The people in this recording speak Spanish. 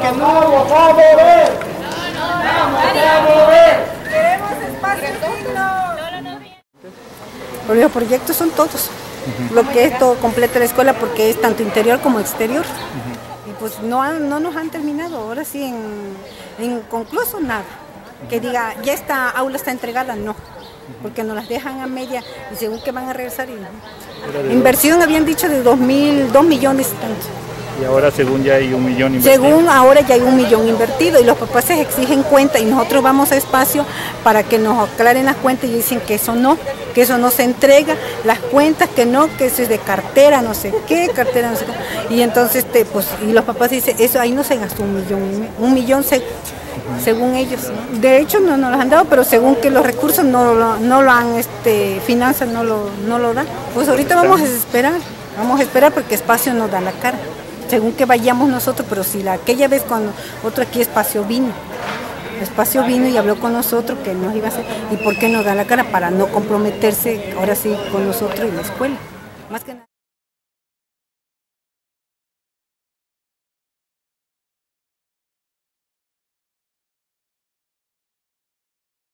que no vamos a mover. Vamos a mover. Queremos espacio digno. Los proyectos son todos. Lo que es todo completa la escuela porque es tanto interior como exterior. Y pues no nos han terminado. Ahora sí en concluso nada. Que diga, ya esta aula está entregada, no. Porque nos las dejan a media y según que van a regresar. Inversión habían dicho de 2 millones y tanto. Y ahora según ya hay 1 millón invertido. Según ahora ya hay 1 millón invertido y los papás se exigen cuenta y nosotros vamos a espacio para que nos aclaren las cuentas y dicen que eso no se entrega, las cuentas que no, que eso es de cartera, no sé qué, cartera no sé qué. Y entonces pues y los papás dicen, eso ahí no se gastó 1 millón según ellos, ¿no? De hecho no nos lo han dado, pero según que los recursos no lo han, finanzas no lo dan. Pues ahorita vamos a esperar porque espacio nos da la cara. Según que vayamos nosotros, pero si aquella vez cuando otro aquí Espacio vino y habló con nosotros que nos iba a hacer, y por qué nos da la cara para no comprometerse ahora sí con nosotros y la escuela. Más que nada.